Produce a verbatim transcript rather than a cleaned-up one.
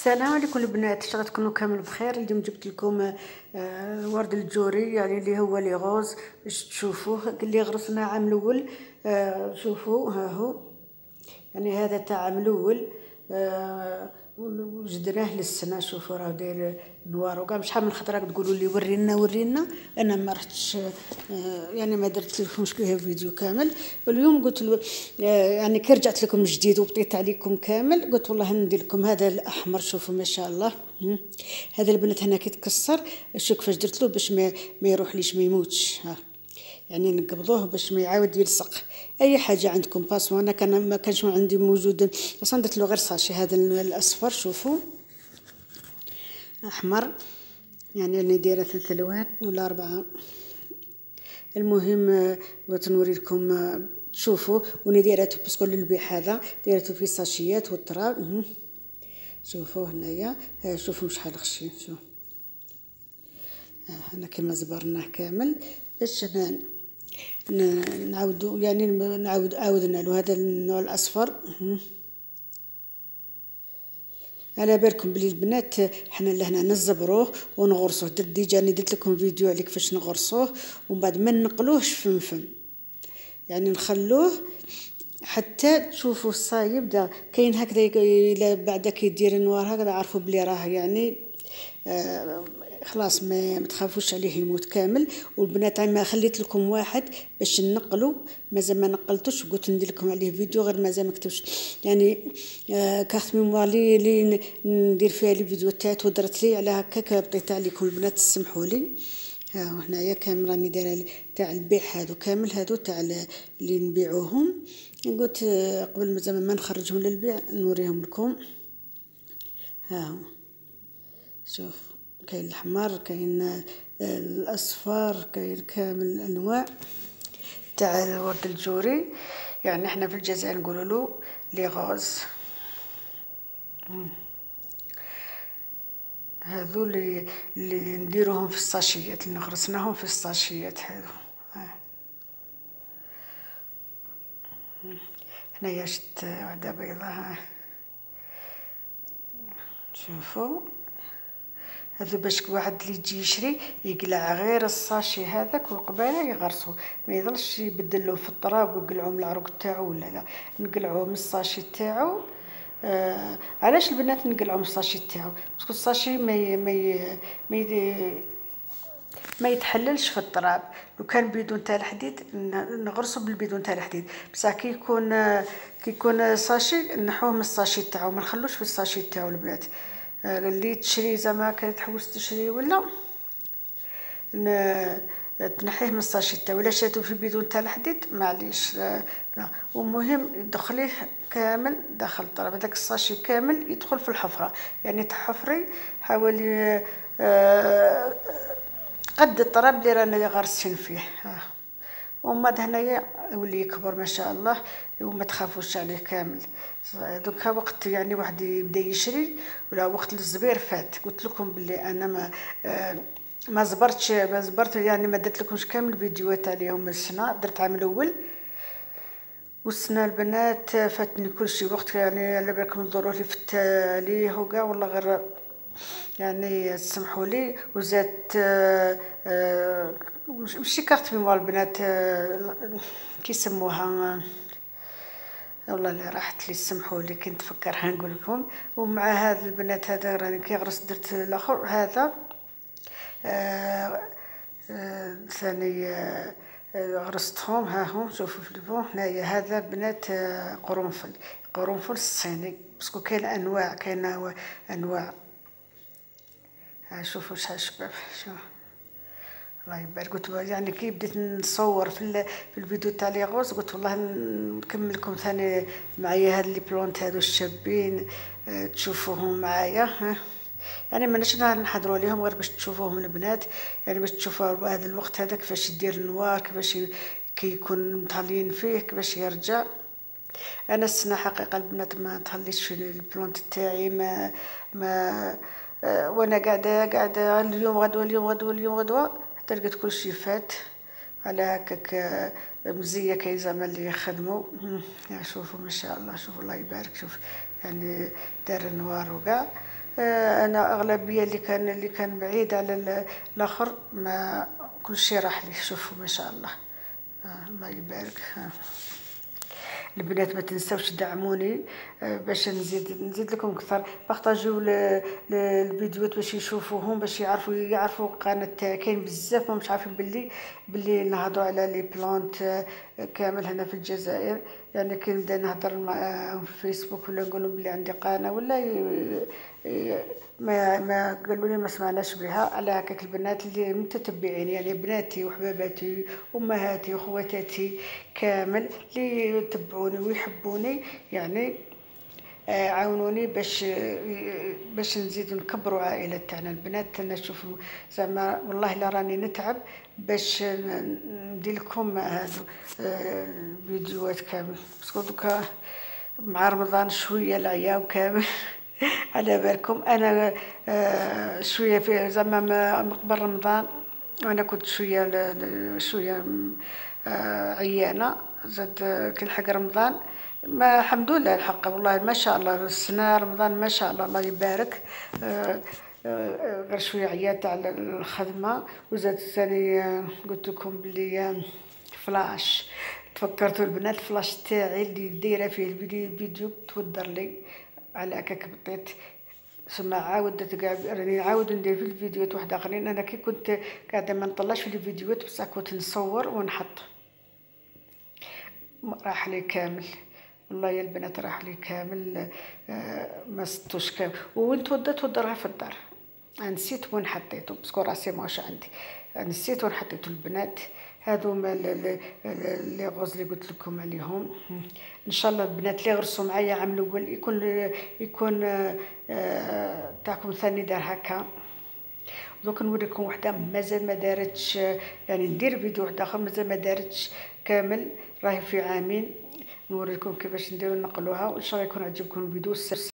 السلام عليكم البنات، ان تكونوا كامل بخير. اليوم جبت لكم آه، الورد الجوري، يعني اللي هو لي غوز، باش تشوفوه. اللي غرسنا عام الاول. آه، شوفوا ها هو، يعني هذا تاع عام الاول. آه، وجدناه للسنه. شوفوا راه داير نوار وكاع. شحال من خطره تقولوا لي ورينا ورينا، انا ما رحتش. آه، يعني ما درت لكمش فيه فيديو كامل. واليوم قلت له آه، يعني كي رجعت لكم جديد وبطيت عليكم كامل، قلت والله ندير لكم هذا الاحمر. شوفوا ما شاء الله. هم. هذا البنات هنا كيتكسر. شوف كيفاش درت له باش ما, ما يروحليش، ما يموتش. ها، يعني نقبضوه باش ما يعاود يلصق. اي حاجه عندكم باسمو. انا كان ما كانش عندي موجود اصلا، درت له غير ساشي هذا الاصفر. شوفوا احمر، يعني انا دايره ثلاث الوان ولا اربعه. المهم آه، بغيت نوري لكم. آه، تشوفوا وانا دايرته باسكو للبيع. هذا دايرته في ساشيات والتراب. مه. شوفوا هنايا. آه، شوفوا شحال خشين. شوف آه، هنا كما زبرناه كامل باش نعاودو، يعني نعاود عاودنا له هذا النوع الاصفر. على بالكم بلي البنات حنا لهنا نزبروه ونغرسوه. درت ديجا انا درت لكم فيديو على كيفاش نغرسوه، ومن بعد ما نقلوهش فم فم، يعني نخلوه حتى تشوفوا الصايب. دا كاين هكذا الى بعدا كيدير نوار هكذا، عرفوا بلي راه يعني آه خلاص ما متخافوش عليه يموت كامل. والبنات ما خليت لكم واحد باش نقلوا، مازال ما نقلتوش. قلت ندير لكم عليه فيديو غير مازال ما كتبش، يعني آه كارت ميموار لي لي ندير فيها لي فيديو تاعت ودرت لي على هكاك. بطيت عليكم البنات تسمحوا لي. ها هنايا كامل راني دايره تاع البيع. هادو كامل هادو تاع اللي نبيعوهم. قلت آه قبل ما ما نخرجهم للبيع نوريهم لكم. ها هو شوف، كاين الاحمر، كاين الاصفر، كاين كامل الانواع تاع الورد الجوري. يعني احنا في الجزائر نقولوا له لي غوز. هذو اللي اللي نديروهم في الساشيات، اللي غرسناهم في الساشيات هذو. هنايا شت وحده بيضاء. شوفوا هذا باش واحد اللي يجي يشري يقلع غير الساشي هذاك وقباله يغرسو، ما يظلش يبدلو في التراب ويقلعو من العروق تاعو ولا لا. نقلعوه من الساشي تاعو. آه علاش البنات نقلعو من الساشي تاعو؟ باسكو الساشي ما ي... ما ي... ما, ي... ما يتحللش في التراب. لو كان بيدون تاع الحديد نغرسو بالبيدون تاع الحديد، بصح كي يكون كي يكون ساشي نحوه من الساشي تاعو، ما نخلوش في الساشي تاعو البنات. اللي تشري زعما كتحوس تشري ولا تنحيه من الساشي تاعو. ولا شاتو في البيدون تاع الحديد معليش. ومهم يدخليه كامل داخل التراب. هذاك الساشي كامل يدخل في الحفره، يعني تحفري حوالي آه قد التراب اللي رانا غارسين فيه. وما هنايا يولي يكبر ما شاء الله، وما تخافوش عليه كامل. دوكا وقت يعني واحد يبدا يشري ولا وقت الزبير فات. قلت لكم بلي انا ما آه ما زبرتش ما زبرت يعني ما درت لكمش كامل فيديوهات عليهم السنه. درت عام الاول والسنه البنات فاتني كل شيء وقت، يعني على بالكم الظروف اللي فت عليه وكاع. والله غير يعني تسمحوا لي. وزادت آه آه ماشي كارت ميموار البنات، آه كيسموها والله اللي راحت لي، سمحوا لي كنت نفكرها نقول لكم. ومع هذا البنات هذا راني كي غرس درت الاخر هذا آه آه ثاني آه غرستهم. ها هم شوفوا في البون هنايا. هذا بنات آه قرنفل، قرنفل الصيني، باسكو كاين انواع، كاين انواع. شوفوا شحال شباب. شوف الله يبارك. قلت يعني كي بديت نصور في في الفيديو تاع لي غوز، قلت والله نكمل لكم ثاني معايا هاد لي بلونت هادو الشابين. اه تشوفوهم معايا. ها يعني ماناش نحضروا عليهم غير باش تشوفوهم البنات، يعني باش تشوفوا هذا الوقت هذا كيفاش يدير النوار، كيفاش كي يكون متهلين فيه كيفاش يرجع. انا السنه حقيقه البنات ما تهليتش في البلونت تاعي. ما ما أه وانا قاعده قاعده اليوم غدوه اليوم غدوه اليوم غدوه حتى لقيت كل شيء فات على هكاك مزيه. كاين زعما اللي يخدموا. يعني شوفوا ما شاء الله. شوفوا الله يبارك. شوف يعني دار النوار وكاع. آه، انا اغلبيه اللي كان اللي كان بعيد على ال- الاخر ما كل شيء راح لي. شوفوا ما شاء الله. آه الله يبارك. آه. البنات ما تنساوش دعموني آه، باش نزيد نزيد لكم اكثر. بارطاجيو ل- ل- الفيديوهات باش يشوفوهم، باش يعرفوا يعرفوا القناه تاعي. كاين بزاف ما مش عارفين باللي باللي نهضروا على لي بلانت آه، كامل هنا في الجزائر. يعني كي نبدا نهضر معاهم في الفيسبوك ولا نقول لهم بلي عندي قناه ولا ي- ي- ما ما قالوا لي ما سمعناش بها. على هكاك البنات اللي متتبعين، يعني بناتي وحباباتي امهاتي وخواتاتي كامل اللي يتبعوني ويحبوني، يعني آه، عاونوني باش آه، باش نزيدو نكبروا عائلة تاعنا البنات. انا نشوف زعما والله لا راني نتعب باش ن- ندير لكم هادو آه، الفيديوهات كامل. باسكو دوكا مع رمضان شويه العياو كامل على بالكم. انا آه، شويه في زعما ما- من قبل رمضان وانا كنت شويه ل- ل- شويه م- آه، عيانه. زاد آه، كي لحق رمضان ما الحمد لله الحق والله ما شاء الله. السنه رمضان ما شاء الله الله يبارك. آه، آه، غير شويه عيات على الخدمه. وزاد ثاني آه، قلت لكم بلي آه، فلاش تفكرتوا البنات الفلاش تاعي اللي دايره فيه الفيديو فيديو تودر لي على هكاك بطيت. ثم عاودت كاع راني نعاود ندير في الفيديوهات واحد اخرين. انا كي كنت قاعده ما نطلعش في الفيديوهات بصح كنت نصور ونحط. راح لي كامل والله يا البنات راح لي كامل. آه، ما ستوش كامل. وين تودى تودى غير في الدار. نسيت وين حطيته باسكو راسي ماهوش عندي. نسيت وين حطيته البنات. هادو ما لي غوز اللي قلت لكم عليهم. ان شاء الله البنات اللي غرسوا معايا عام الاول يكون يكون آه، تاعكم ثاني دار هكا. دوك نوريكم وحده مازال ما دارتش، يعني ندير فيديو واحد اخر مازال ما دارتش كامل راهي في عامين. نوريكم كيفاش نديرو نقلوها وان شاء الله يكون عجبكم الفيديو.